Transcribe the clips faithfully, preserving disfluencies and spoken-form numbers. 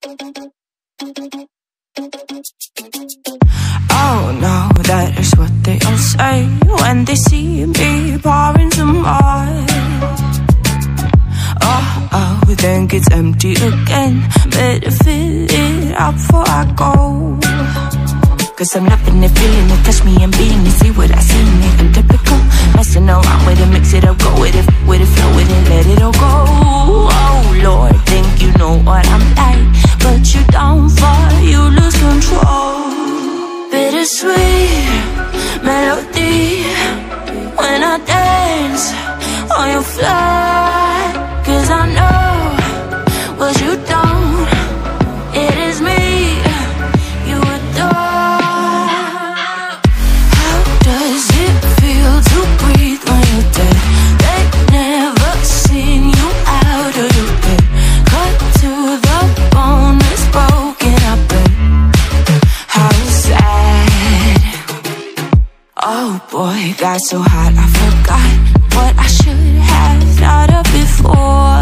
Oh no, that is what they all say when they see me pouring some more. Oh, oh, then gets empty again. Better fill it up before I go. Cause I'm loving it, feeling it, touch me and being it. See what I see in it, I'm typical. Messing around with it, mix it up, go with it, with it, flow with it, let it all go. Oh Lord, think you know what I'm like, but you don't fall, you lose control. Bittersweet melody when I dance on your fly. Cause I know what you don't, it is me you adore. How does it feel to breathe when you're dead? They've never seen you out of your bed. Cut to the bone, it's broken up and how sad. Oh boy, got so hot I forgot what I should have thought of before.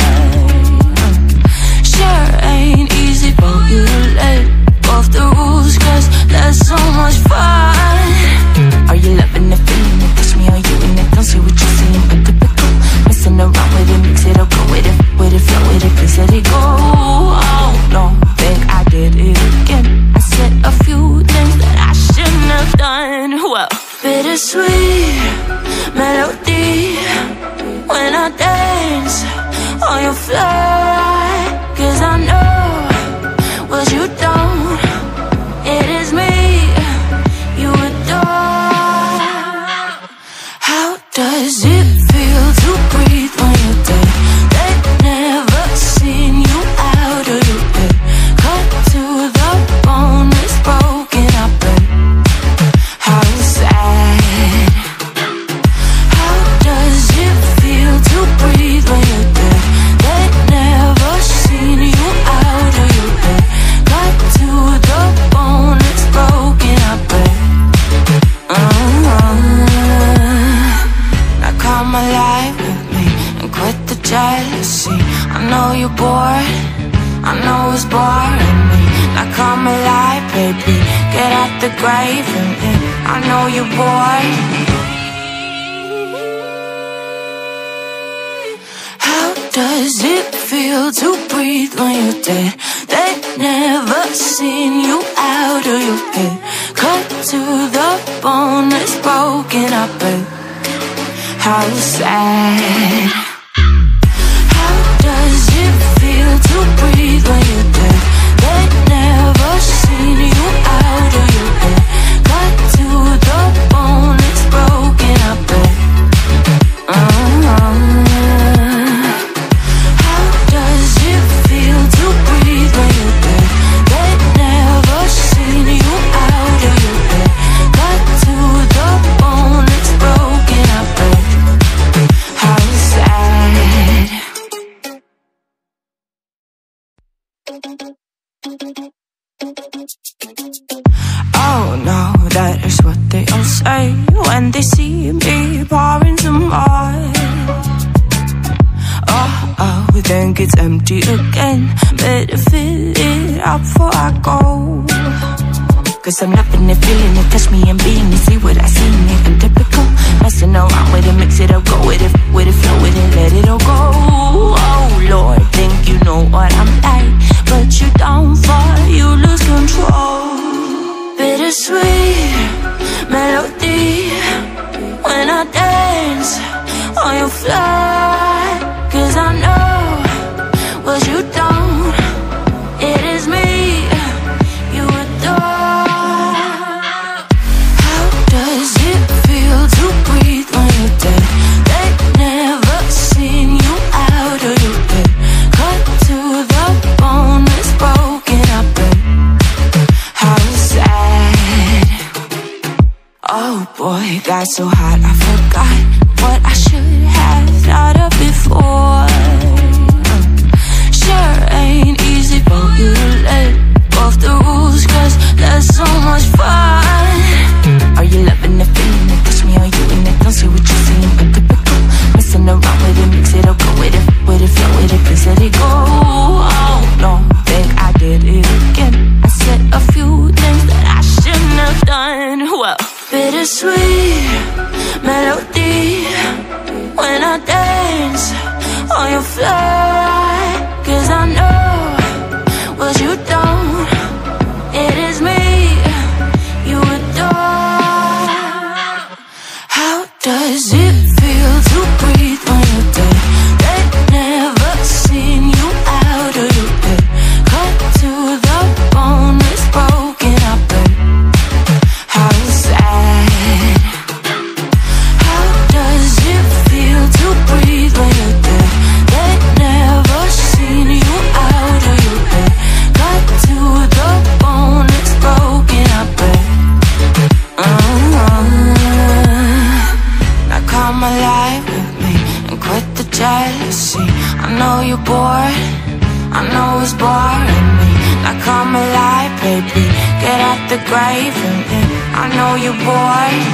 Sure ain't easy for you to let go of the rules, cause there's so much fun. Are you loving it, feeling it, touch me, are you in it? Don't say what you're saying, but typical. Messing around with it, mix it up, go with it, with it, flow with it, please let it go. Oh no, think I did it again. I said a few things that I shouldn't have done. Well, bittersweet melody when I dance on your fly. Cause I know what you don't, it is me you adore. How does it feel to breathe when you're dead? They've never seen you out of your bed. Cut to the bone, it's broken up and how sad. How does it feel to breathe when you're dead? They've never seen you out of your bed. Cut to the bone, it's broken up and uh-huh. Now come alive with me and quit the jealousy. I know you're bored, I know it's boring me. Now come alive, baby, get out the grave and in. I know you're bored. How does it feel to breathe when you're dead? They've never seen you out of your head. Cut to the bone, it's broken up and how sad. How does it feel to breathe when you're dead? They've never seen you out of your head. Cut to the bone, it's broken up and uh-huh. How does it feel to breathe when you're dead? They've never seen you out of your head. Cut to the bone, it's broken up and how sad. Oh no, that is what they all say when they see me pouring some more. Oh, oh, then gets empty again. Better fill it up before I go. Cause I'm loving it, feeling it, touch me and being it. See what I see in it, I'm typical. Messing around with it, mix it up, go with it, with it, flow with it, let it all go. Oh Lord, think you know what I'm like, but you don't fall, you lose control. Bittersweet melody when I dance on your fly. Cause I know what you don't, it is me you adore. How does it feel to breathe when you're dead? They've never seen you out of your bed. Cut to the bone, it's broken up and how sad. Oh boy, got so hot I forgot what I should have thought of before. Sure ain't easy for you to let go of the rules, cause there's so much fun. Are you loving it, feeling it, touch me, are you in it? Don't say what you're saying, but typical. Messing around with it, mix it up, go with it, with it, flow with it, please let it go. Oh no, think I did it fly. Cause I know what you don't. It is me you adore. How does it feel to breathe when you're dead? They've never seen you out of your bed. Cut to the bone, it's broken, I bet. How sad. How does it feel to breathe when you're dead? They've never seen you out of your bed. Cut to the bone, it's broken, I bet. uh-huh. Now come alive with me and quit the jealousy. I know you're bored, I know it's boring me. Now come alive, baby, get out the grave and then I know you're bored.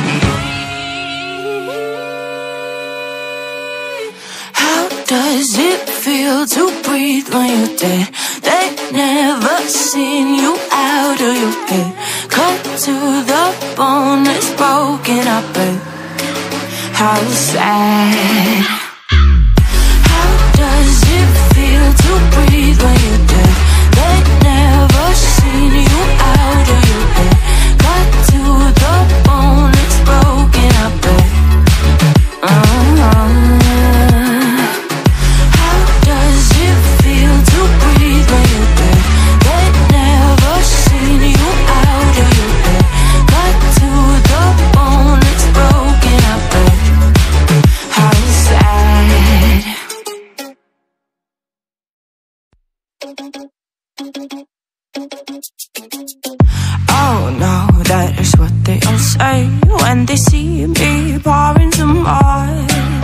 How does it feel to breathe when you're dead? They've never seen you out of your head. Cut to the bone, it's broken, I bet. How sad. How does it feel to breathe when you're dead? They've never seen you out of your head. Cut to the bone, it's broken, I bet. uh-huh. How does it feel to breathe when you're dead? They've never seen you out of your head. Cut to the bone, it's broken, I bet. How sad. Oh no, that is what they all say when they see me pouring some more.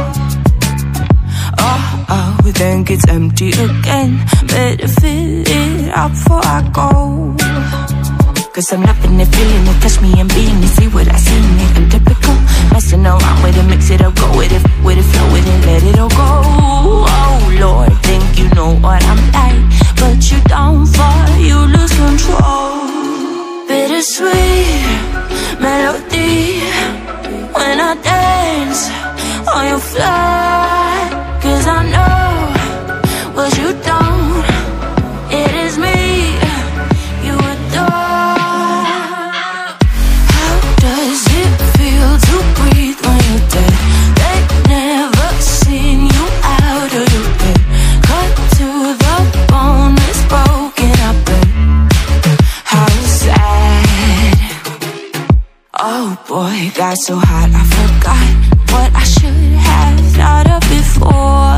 Oh, oh, then gets empty again. Better fill it up before I go. Cause I'm loving it, feeling it, touch me and being it. See what I see in it, I'm typical. Messing around with it, mix it up, go with it, with it, flow with it, let it all go. Oh Lord, think you know what I'm like, but you don't fall, you lose control. Bittersweet melody when I dance on your fly. Cause I know what you don't. It is me you adore. How does it feel to breathe when you're dead? They've never seen you out of your bed. Cut to the bone, it's broken, I bet. How sad. Oh boy, got so hot I forgot what I should have thought of before.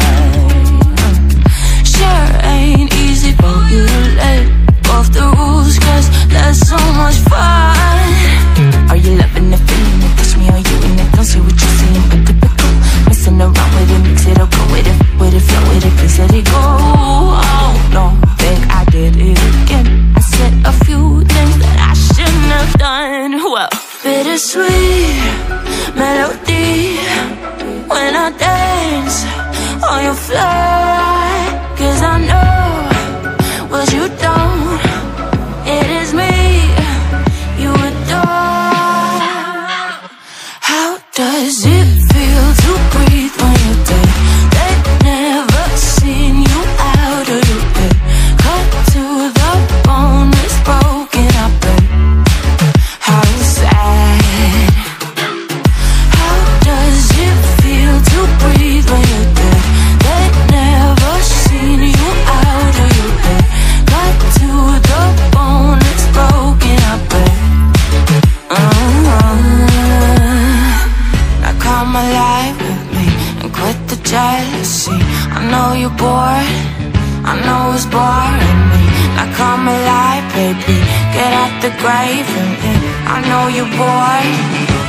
Sure ain't easy for you to let go of the rules, cause that's so much fun. Are you loving the feeling it? Touch me, are you in it? Don't say what you're saying, but typical. Messing around with it, mix it up, go with it, with it, flow with it, please let it go. Oh no, think I did it again. I said a few things that I shouldn't have done. Well, bittersweet melody when I dance on your fly. Cause I know what you don't. It is me you adore. How does it feel to breathe when you're dead? They've never seen you out of your bed. Cut to the bone, it's broken, I bet. How sad. How does it feel to breathe when you're dead? They've never seen you out of your bed. Cut to the bone, it's broken, I bet. uh-huh. Now come alive with me and quit the jealousy. I know you're bored, I know it's boring me. Now come alive, baby, get out the grave and then I know you're bored.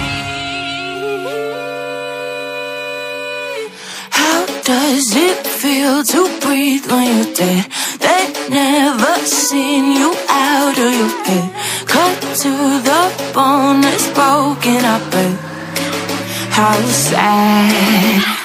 How does it feel to breathe when you're dead? They've never seen you out of your head. Cut to the bone, it's broken, I bet. How sad.